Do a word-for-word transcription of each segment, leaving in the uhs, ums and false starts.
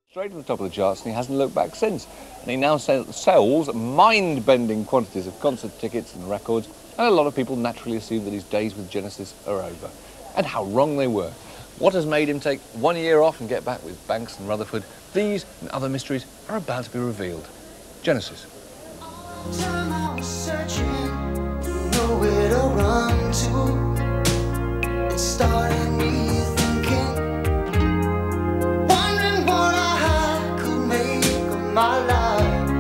Straight to the top of the charts, and he hasn't looked back since. And he now sell sells mind-bending quantities of concert tickets and records, and a lot of people naturally assume that his days with Genesis are over. And how wrong they were. What has made him take one year off and get back with Banks and Rutherford? These and other mysteries are about to be revealed. Genesis. Time I was searching to know where to run to. It started me thinking, wondering what I could make of my life,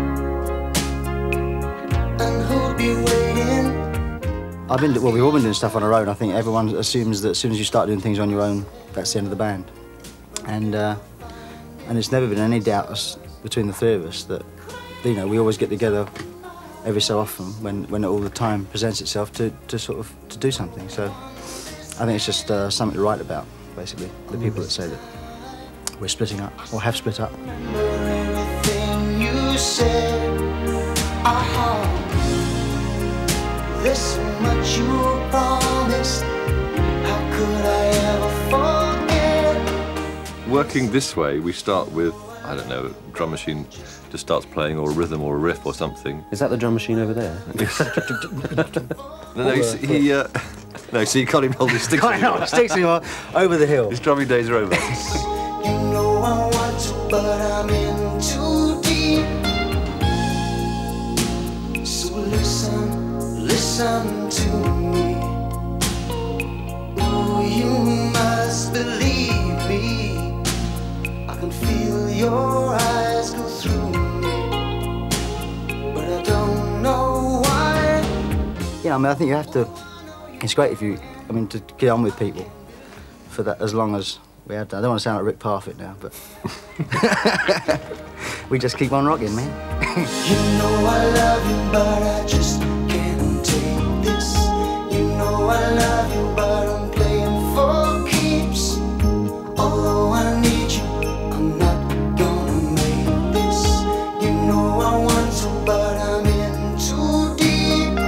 and who'd be waiting. I've been, well, we've all been doing stuff on our own. I think everyone assumes that as soon as you start doing things on your own, that's the end of the band. And uh, and it's never been any doubt us, between the three of us that, you know, we always get together every so often when, when all the time presents itself to, to sort of to do something. So I think it's just uh, something to write about, basically, the people that say that we're splitting up or have split up. Remember everything you said. Uh-huh. There's so much you promised. How could I ever forget? Working this way, we start with, I don't know, a drum machine just starts playing, or a rhythm or a riff or something. Is that the drum machine over there? no, no, he, he uh, no, so you can't even hold his sticks anymore. Sticks anymore, over the hill. His drumming days are over. You know I want to, but I'm in too deep. So listen, listen to me. Oh, you must believe me. I can feel your eyes go through me, but I don't know why. Yeah, I mean, I think you have to, it's great if you, I mean, to get on with people for that, as long as we had to. I don't want to sound like Rick Parfitt now, but we just keep on rocking, man. You know I love you, but I just can't take this. You know I love you, but I'm playing for keeps. Although I need you, I'm not gonna make this. You know I want to, but I'm in too deep.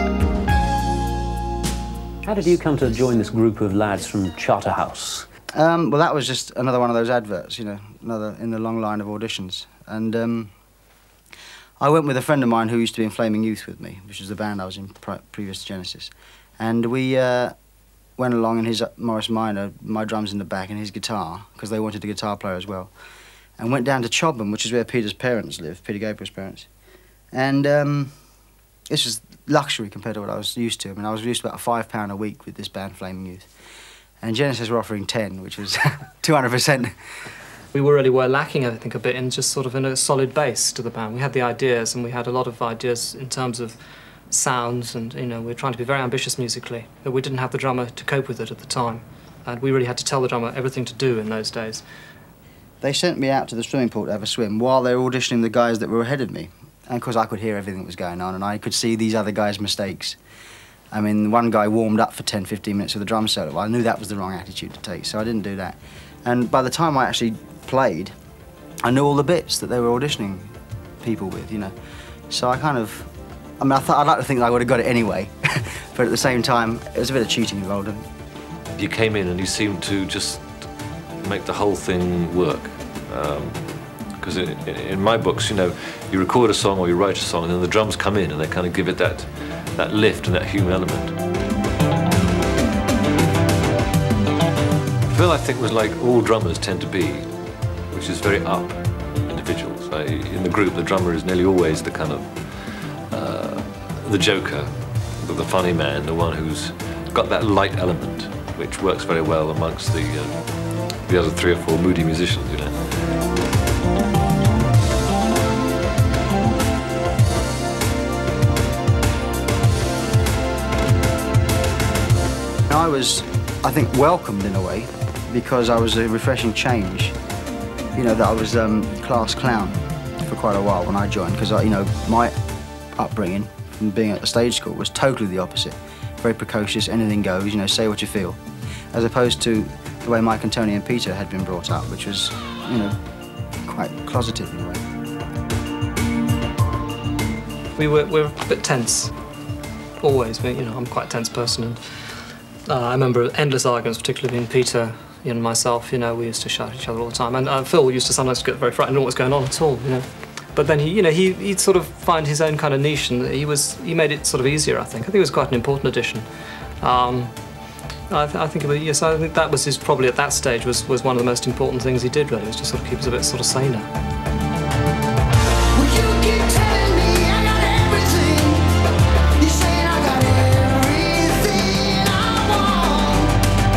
How did you come to join this group of lads from Charterhouse? Um, well, that was just another one of those adverts, you know, another in the long line of auditions. And um, I went with a friend of mine who used to be in Flaming Youth with me, which was the band I was in pre previous to Genesis. And we uh, went along in his uh, Morris Minor, my drums in the back and his guitar, because they wanted a guitar player as well, and went down to Chobham, which is where Peter's parents live, Peter Gabriel's parents. And um, this was luxury compared to what I was used to. I mean, I was used to about five pound a week with this band, Flaming Youth. And Genesis were offering ten, which was two hundred percent. We really were lacking, I think, a bit in just sort of in a solid base to the band. We had the ideas, and we had a lot of ideas in terms of sounds, and, you know, we were trying to be very ambitious musically, but we didn't have the drummer to cope with it at the time. And we really had to tell the drummer everything to do in those days. They sent me out to the swimming pool to have a swim while they were auditioning the guys that were ahead of me. And of course I could hear everything that was going on, and I could see these other guys' mistakes. I mean, one guy warmed up for ten, fifteen minutes with a drum solo. Well, I knew that was the wrong attitude to take, so I didn't do that. And by the time I actually played, I knew all the bits that they were auditioning people with, you know. So I kind of, I mean, I thought, I'd like to think that I would have got it anyway, but at the same time, there was a bit of cheating involved in it. You came in and you seemed to just make the whole thing work. Because um, in, in my books, you know, you record a song or you write a song and then the drums come in and they kind of give it that, that lift and that human element. Phil, I think, was like all drummers tend to be, which is very up individuals. Like in the group, the drummer is nearly always the kind of, uh, the joker, the, the funny man, the one who's got that light element, which works very well amongst the, uh, the other three or four moody musicians, you know. I was, I think, welcomed in a way, because I was a refreshing change. You know, that I was um, class clown for quite a while when I joined, because, you know, my upbringing from being at a stage school was totally the opposite. Very precocious, anything goes, you know, say what you feel. As opposed to the way Mike and Tony and Peter had been brought up, which was, you know, quite closeted in a way. We were, we were a bit tense, always. You know, I'm quite a tense person. And, Uh, I remember endless arguments, particularly between Peter you know, myself, you know, we used to shout at each other all the time. And uh, Phil used to sometimes get very frightened, didn't know what was going on at all, you know. But then he, you know, he, he'd sort of find his own kind of niche, and he was, he made it sort of easier, I think. I think it was quite an important addition. Um, I, th I think, it was, yes, I think that was his, probably at that stage, was, was one of the most important things he did, really, was to sort of keep us a bit sort of saner. Well, you keep telling me I got everything. You saying I got everything I want.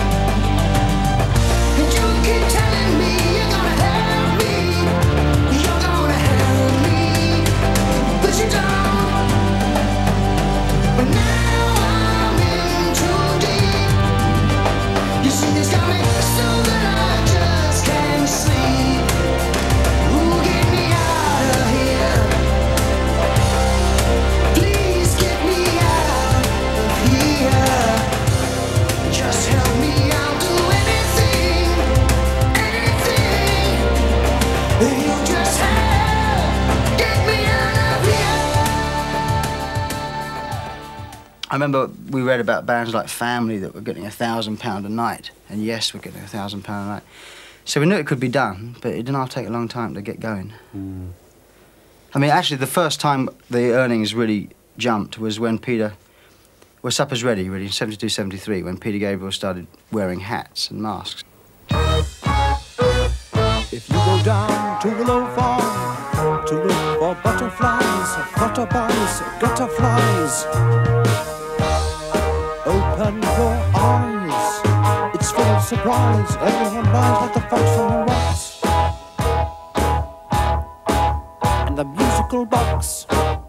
And you keep telling me you're gonna help me. You're gonna help me, but you don't. But now I'm in too deep. You see this coming so that I just can't sleep. Ooh, get me out of here. Please get me out of here. Just help me, I'll do anything, anything. You just help, get me out of here. I remember we read about bands like Family that were getting a thousand pound a night, and Yes were getting a thousand pound a night. So we knew it could be done, but it didn't have to take a long time to get going. Mm. I mean, actually, the first time the earnings really jumped was when Peter, well, Supper's Ready, really, in seventy-two, seventy-three, when Peter Gabriel started wearing hats and masks. If you go down to the low farm to look for butterflies, butterflies, butterflies, open your eyes. It's full of surprise. Everyone lies like the fox on the rocks. And the musical box.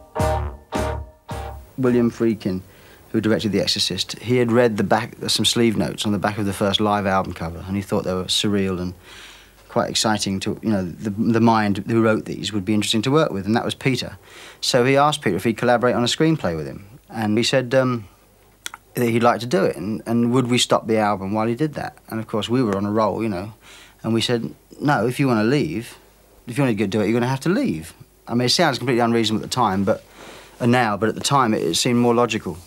William Friedkin, who directed The Exorcist, he had read the back, some sleeve notes on the back of the first live album cover, and he thought they were surreal and quite exciting to, you know, the, the mind who wrote these would be interesting to work with, and that was Peter. So he asked Peter if he'd collaborate on a screenplay with him, and he said um, that he'd like to do it, and, and would we stop the album while he did that? And of course we were on a roll, you know, and we said, no, if you want to leave, if you want to do it, you're going to have to leave. I mean, it sounds completely unreasonable at the time, but uh, now, but at the time it, it seemed more logical.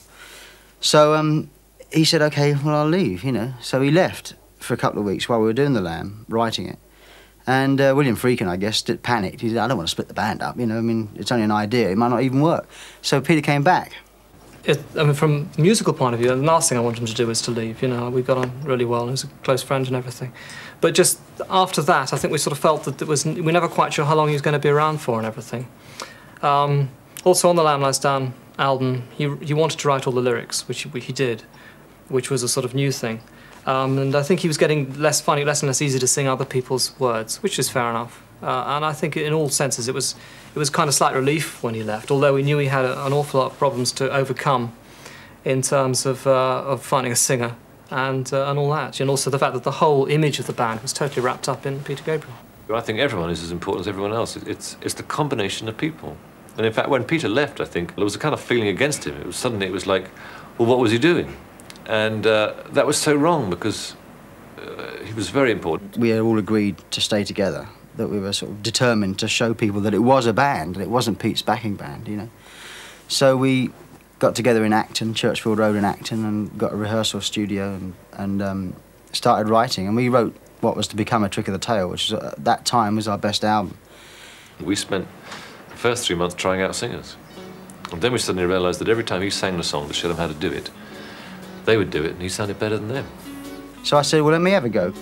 So um, he said, okay, well, I'll leave, you know. So he left for a couple of weeks while we were doing The Lamb, writing it. And uh, William Friedkin, I guess, did panicked. He said, I don't want to split the band up, you know, I mean, it's only an idea, it might not even work. So Peter came back. It, I mean, from a musical point of view, the last thing I wanted him to do was to leave, you know. We got on really well, and he was a close friend and everything. But just after that, I think we sort of felt that it was, we were never quite sure how long he was going to be around for and everything. Um, also on the Lamb Lies Down album, he, he wanted to write all the lyrics, which he, he did, which was a sort of new thing. Um, and I think he was getting less, finding it less and less easy to sing other people's words, which is fair enough. Uh, and I think in all senses it was, it was kind of slight relief when he left, although we knew he had a, an awful lot of problems to overcome in terms of, uh, of finding a singer and, uh, and all that. And also the fact that the whole image of the band was totally wrapped up in Peter Gabriel. I think everyone is as important as everyone else. It's, it's the combination of people. And in fact, when Peter left, I think, there was a kind of feeling against him. It was suddenly, it was like, well, what was he doing? And uh, that was so wrong, because uh, he was very important. We had all agreed to stay together, that we were sort of determined to show people that it was a band, and it wasn't Pete's backing band, you know. So we got together in Acton, Churchfield Road in Acton, and got a rehearsal studio and, and um, started writing. And we wrote what was to become A Trick of the Tail, which was, at that time was our best album. We spent the first three months trying out singers. And then we suddenly realised that every time he sang the song to show them how to do it, they would do it, and he sounded better than them. So I said, well, let me have a go.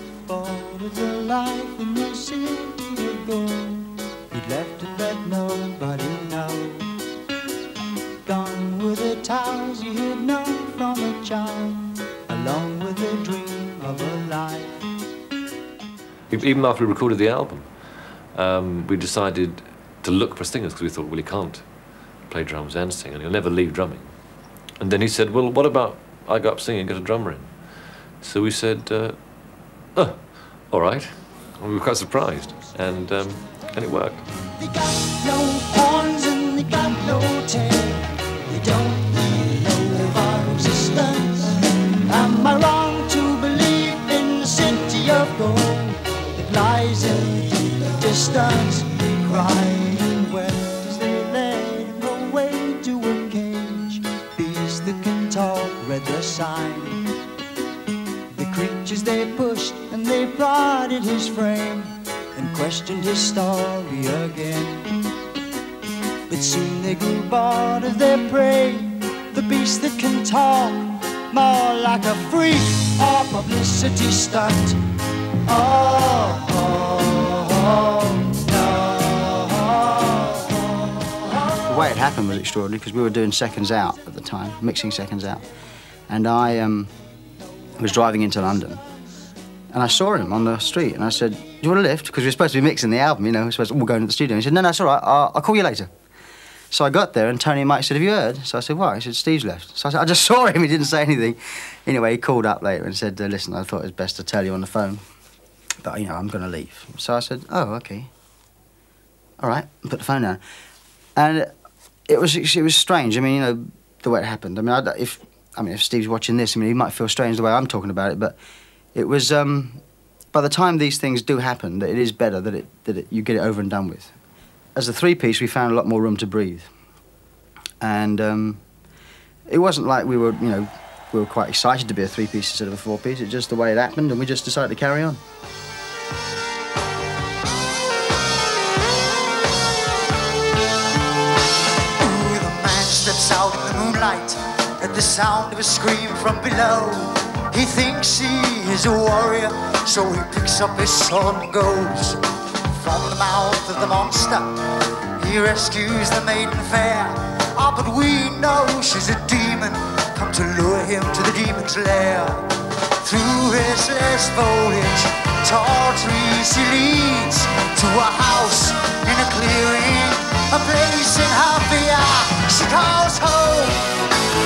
Gone with the towers you had known from a child, along with the dream of a life. Even after we recorded the album, um, we decided to look for singers, because we thought, well, he can't play drums and sing, and he'll never leave drumming. And then he said, well, what about I go up singing and get a drummer in? So we said, uh, oh, all right. And we were quite surprised, and, um, and it worked. They got no horns and they got no tail. They don't really know of our existence. Am I wrong to believe in the city of gold that lies in the distance, crying wet as they led him away to a cage? Beasts that can talk read the sign. The creatures they pushed and they studied his frame and questioned his story again. But soon they grew bored of their prey, the beast that can talk more like a freak or publicity stunt. Oh, oh, oh, no. The way it happened was extraordinary because we were doing Seconds Out at the time, mixing Seconds Out. And I um, was driving into London and I saw him on the street and I said, do you want a lift? Because we were supposed to be mixing the album, you know, we were supposed to all go into the studio. And he said, no, no, it's all right, I'll, I'll call you later. So I got there and Tony and Mike said, have you heard? So I said, what? He said, Steve's left. So I said, I just saw him, he didn't say anything. Anyway, he called up later and said, uh, listen, I thought it was best to tell you on the phone, but, you know, I'm going to leave. So I said, oh, OK. All right, put the phone down. And it was, it was strange. I mean, you know, the way it happened. I mean, I, if, I mean, if Steve's watching this, I mean, he might feel strange the way I'm talking about it, but it was, um, by the time these things do happen, that it is better that, it, that it, you get it over and done with. As a three-piece, we found a lot more room to breathe. And um, it wasn't like we were, you know, we were quite excited to be a three-piece instead of a four-piece. It's just the way it happened, and we just decided to carry on. Ooh, the man steps out in the moonlight at the sound of a scream from below. He thinks he is a warrior, so he picks up his sword and goes. From the mouth of the monster, he rescues the maiden fair. Ah, but we know she's a demon, come to lure him to the demon's lair. Through restless foliage, tall trees he leads to a house in a clearing, a place in her fear she calls home.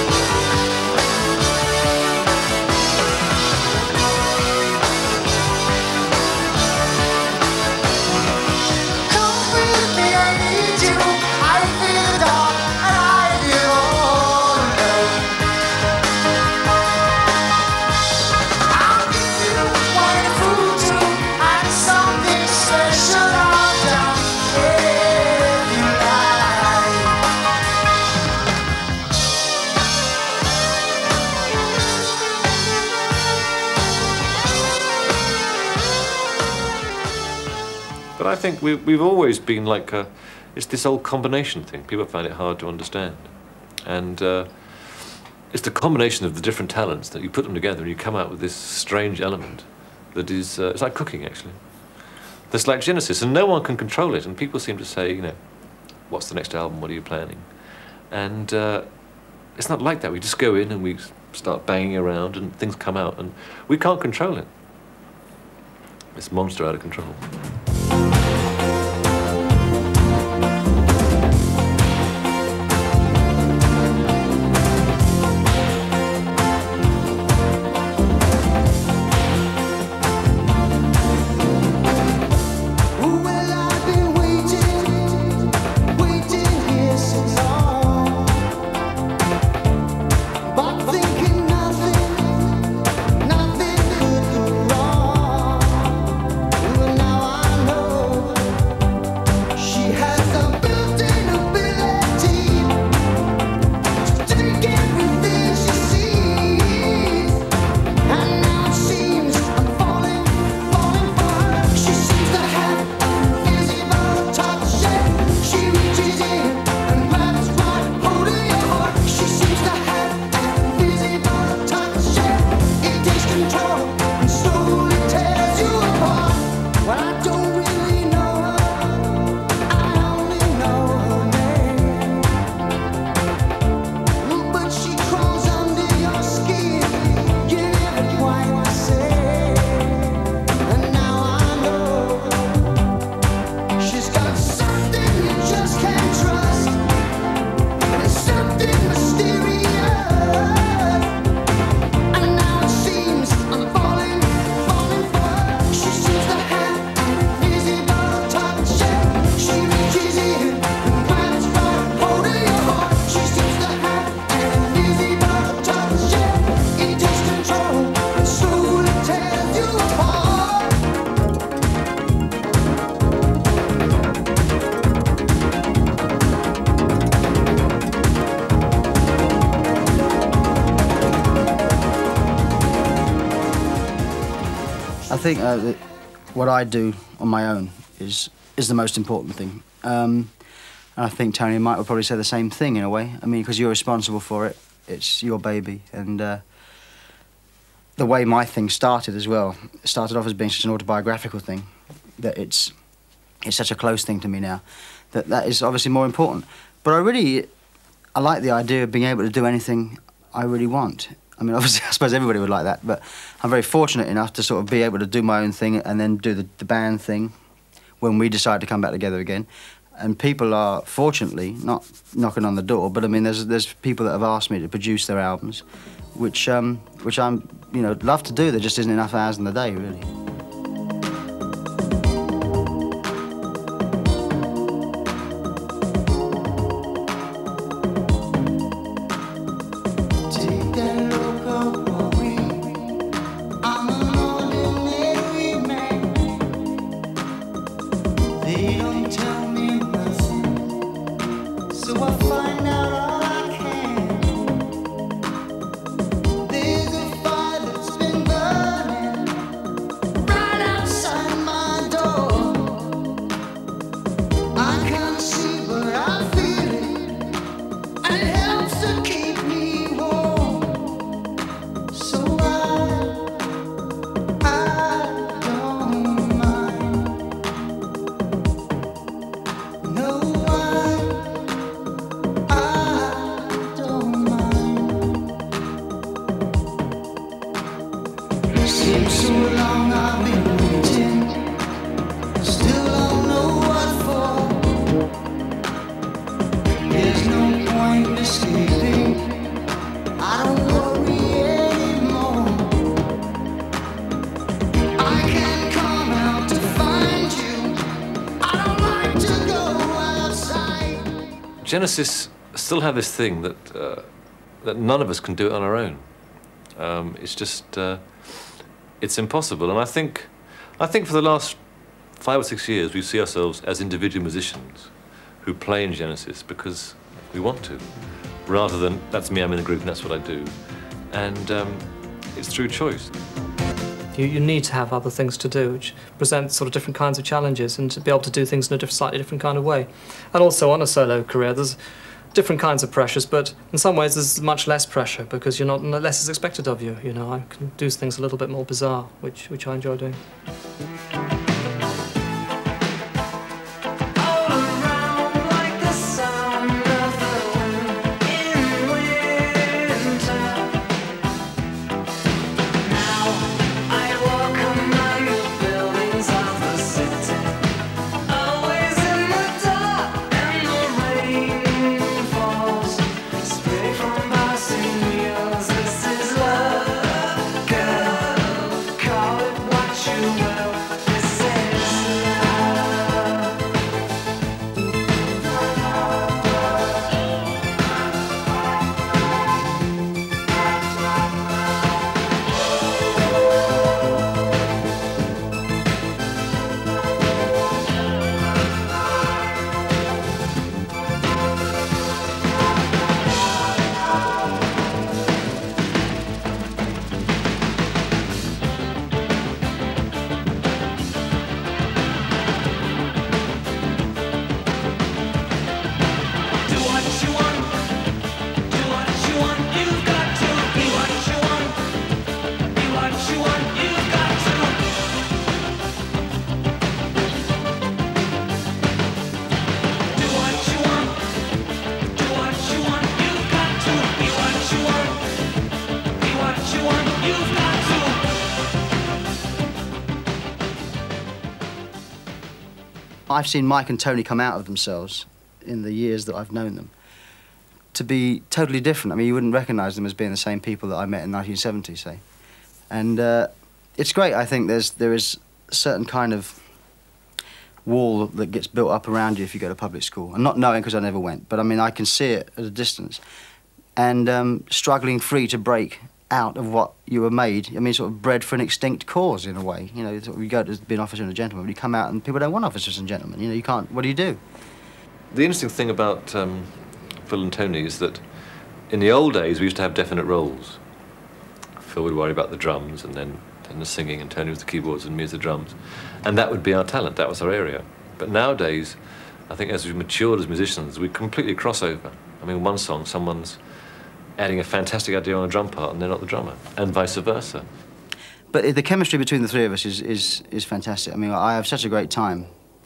But I think we, we've always been like a, it's this old combination thing. People find it hard to understand. And uh, it's the combination of the different talents that you put them together and you come out with this strange element that is, uh, it's like cooking actually. That's like Genesis, and no one can control it. And people seem to say, you know, what's the next album, what are you planning? And uh, it's not like that. We just go in and we start banging around and things come out and we can't control it. This monster out of control. I think uh, what I do on my own is is the most important thing. Um, and I think Tony and Mike would probably say the same thing in a way. I mean, because you're responsible for it. It's your baby. And uh, the way my thing started as well, it started off as being such an autobiographical thing that it's, it's such a close thing to me now that that is obviously more important. But I really, I like the idea of being able to do anything I really want. I mean, obviously, I suppose everybody would like that, but I'm very fortunate enough to sort of be able to do my own thing and then do the, the band thing when we decide to come back together again. And people are, fortunately, not knocking on the door, but I mean, there's there's people that have asked me to produce their albums, which um, which I'm, you know, love to do. There just isn't enough hours in the day, really. Genesis still have this thing that uh, that none of us can do it on our own. Um, it's just uh, it's impossible. And I think I think for the last five or six years we see ourselves as individual musicians who play in Genesis because we want to, rather than that's me, I'm in the group and that's what I do. And um, it's through choice. You, you need to have other things to do, which present sort of different kinds of challenges, and to be able to do things in a diff slightly different kind of way. And also on a solo career, there's different kinds of pressures, but in some ways there's much less pressure because you're not less is expected of you. You know, I can do things a little bit more bizarre, which which I enjoy doing. I've seen Mike and Tony come out of themselves in the years that I've known them to be totally different. I mean, you wouldn't recognise them as being the same people that I met in nineteen seventy, say. And uh, it's great. I think there's there is a certain kind of wall that gets built up around you if you go to public school. And not knowing, because I never went, but I mean, I can see it at a distance. And um, struggling free to break out of what you were made. I mean, sort of bred for an extinct cause, in a way. You know, sort of you go to be an officer and a gentleman, but you come out and people don't want officers and gentlemen. You know, you can't, what do you do? The interesting thing about um, Phil and Tony is that in the old days we used to have definite roles. Phil would worry about the drums, and then and the singing, and Tony with the keyboards and me with the drums. And that would be our talent, that was our area. But nowadays, I think as we've matured as musicians, we completely cross over. I mean, one song, someone's adding a fantastic idea on a drum part and they're not the drummer, and vice versa. But the chemistry between the three of us is, is, is fantastic. I mean, I have such a great time.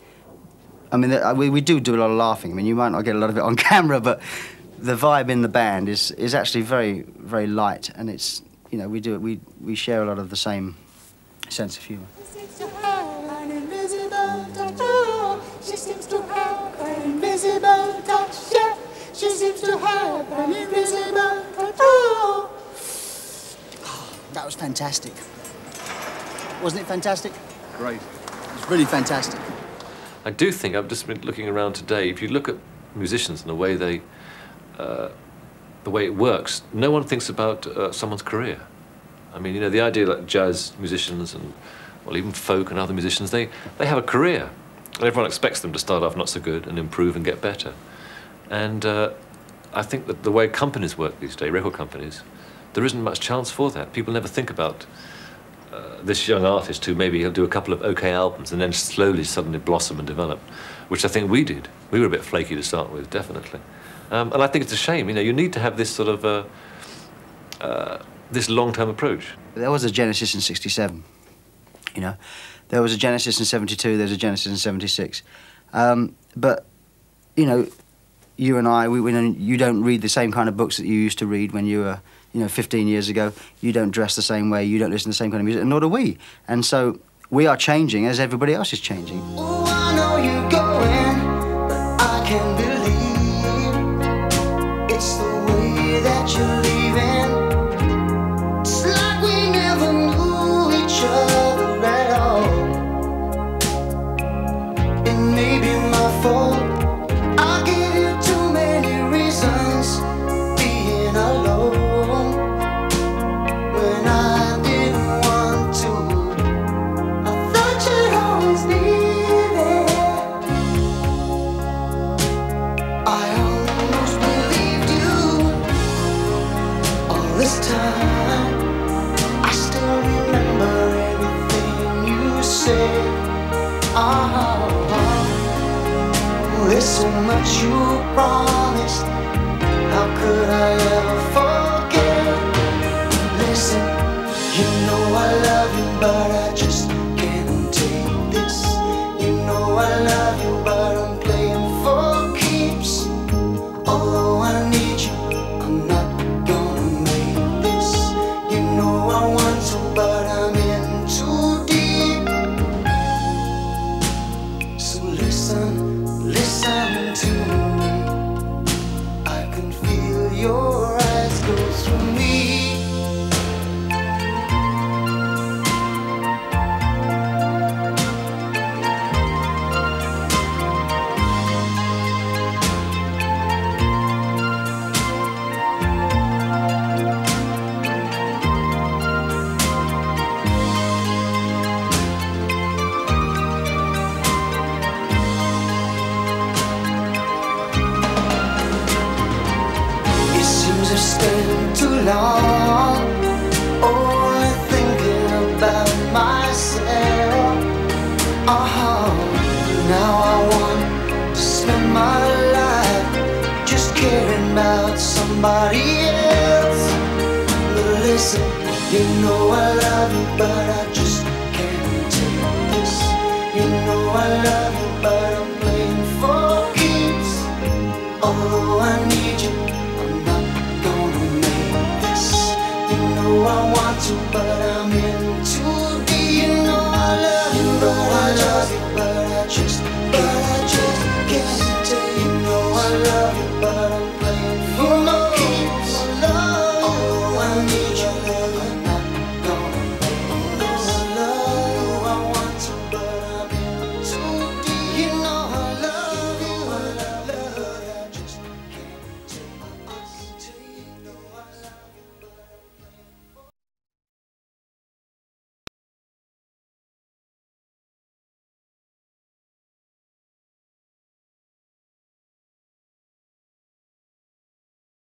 I mean, we, we do do a lot of laughing. I mean, you might not get a lot of it on camera, but the vibe in the band is, is actually very, very light, and it's, you know, we do it, we, we share a lot of the same sense of humour. She seems to have an invisible touch, she seems to have an invisible touch, yeah. She seems to have an invisible touch. Oh, that was fantastic. Wasn't it fantastic? Great. It was really fantastic. I do think, I've just been looking around today, if you look at musicians and the way they, uh, the way it works, no one thinks about uh, someone's career. I mean, you know, the idea that jazz musicians and, well, even folk and other musicians, they, they have a career. And everyone expects them to start off not so good and improve and get better. And uh, I think that the way companies work these days, record companies, there isn't much chance for that. People never think about uh, this young artist who maybe he'll do a couple of okay albums and then slowly, suddenly blossom and develop, which I think we did. We were a bit flaky to start with, definitely. Um, and I think it's a shame, you know, you need to have this sort of, uh, uh, this long-term approach. There was a Genesis in sixty-seven, you know. There was a Genesis in seventy-two, there's a Genesis in seventy-six. Um, but, you know, you and I, we, we don't, you don't read the same kind of books that you used to read when you were, you know, fifteen years ago. You don't dress the same way, you don't listen to the same kind of music, and nor do we. And so we are changing as everybody else is changing. oh, I know you're going, but I can't believe it's the way that you're leaving. It's like we never knew each other at all. It may be my fault. I gave you too many reasons being alone when I didn't want to. I thought you'd always be there. I almost believed you all this time. I still remember everything you said. Oh, there's so much you promised. How could I ever forget? Listen, you know I love you, but I just can't take this. You know I love you, but I'm playing for keeps. Although I need you, I'm not gonna make this. You know I want to, but I'm in too deep. So listen, listen to me. I can feel your eyes go through me. I've spent too long only thinking about myself. Oh, now I want to spend my life just caring about somebody else. But listen, you know I love you, but I just can't take this. You know I love you, but I'm playing for keeps. Oh,